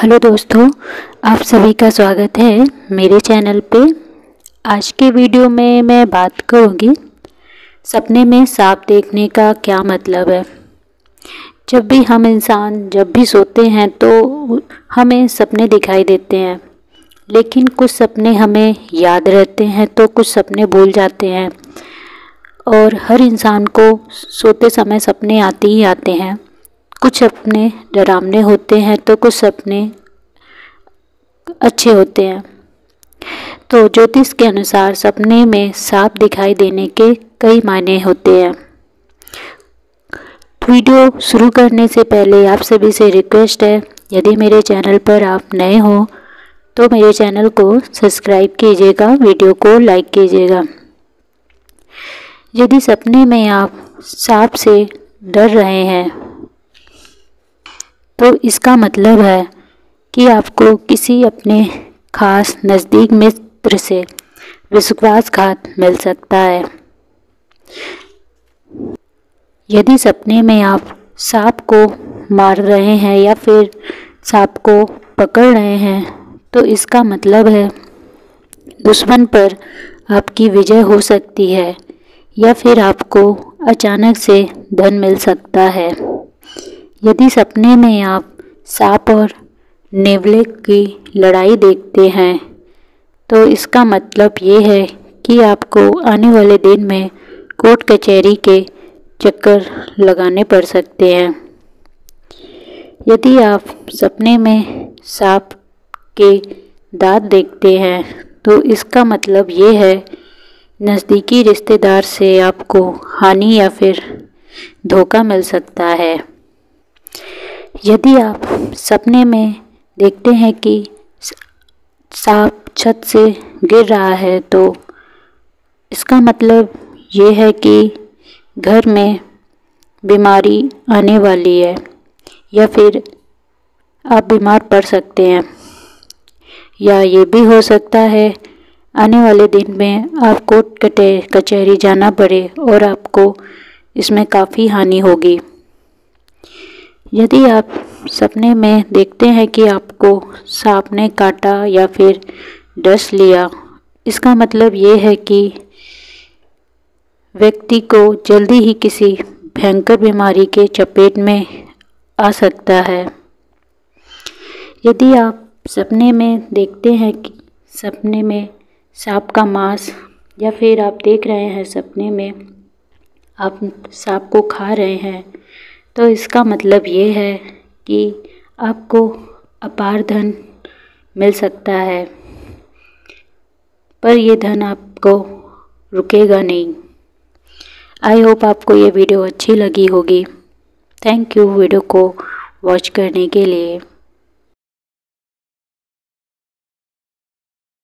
Hello दोस्तों, आप सभी का स्वागत है मेरे चैनल पे। आज के वीडियो में मैं बात करूँगी सपने में सांप देखने का क्या मतलब है। जब भी हम इंसान जब भी सोते हैं तो हमें सपने दिखाई देते हैं, लेकिन कुछ सपने हमें याद रहते हैं तो कुछ सपने भूल जाते हैं। और हर इंसान को सोते समय सपने आते ही आते हैं। कुछ सपने डरावने होते हैं तो कुछ सपने अच्छे होते हैं। तो ज्योतिष के अनुसार सपने में सांप दिखाई देने के कई मायने होते हैं। वीडियो शुरू करने से पहले आप सभी से रिक्वेस्ट है, यदि मेरे चैनल पर आप नए हो तो मेरे चैनल को सब्सक्राइब कीजिएगा, वीडियो को लाइक कीजिएगा। यदि सपने में आप सांप से डर रहे हैं तो इसका मतलब है कि आपको किसी अपने खास नज़दीक मित्र से विश्वासघात मिल सकता है। यदि सपने में आप सांप को मार रहे हैं या फिर सांप को पकड़ रहे हैं तो इसका मतलब है दुश्मन पर आपकी विजय हो सकती है या फिर आपको अचानक से धन मिल सकता है। यदि सपने में आप सांप और नेवले की लड़ाई देखते हैं तो इसका मतलब ये है कि आपको आने वाले दिन में कोर्ट कचहरी के चक्कर लगाने पड़ सकते हैं। यदि आप सपने में सांप के दांत देखते हैं तो इसका मतलब ये है नज़दीकी रिश्तेदार से आपको हानि या फिर धोखा मिल सकता है। यदि आप सपने में देखते हैं कि सांप छत से गिर रहा है तो इसका मतलब ये है कि घर में बीमारी आने वाली है या फिर आप बीमार पड़ सकते हैं। या ये भी हो सकता है आने वाले दिन में आप कोर्ट कचहरी जाना पड़े और आपको इसमें काफ़ी हानि होगी। यदि आप सपने में देखते हैं कि आपको सांप ने काटा या फिर डस लिया, इसका मतलब ये है कि व्यक्ति को जल्दी ही किसी भयंकर बीमारी के चपेट में आ सकता है। यदि आप सपने में देखते हैं कि सपने में सांप का मांस या फिर आप देख रहे हैं सपने में आप सांप को खा रहे हैं तो इसका मतलब ये है कि आपको अपार धन मिल सकता है, पर ये धन आपको रुकेगा नहीं। आई होप आपको ये वीडियो अच्छी लगी होगी। थैंक यू वीडियो को वॉच करने के लिए।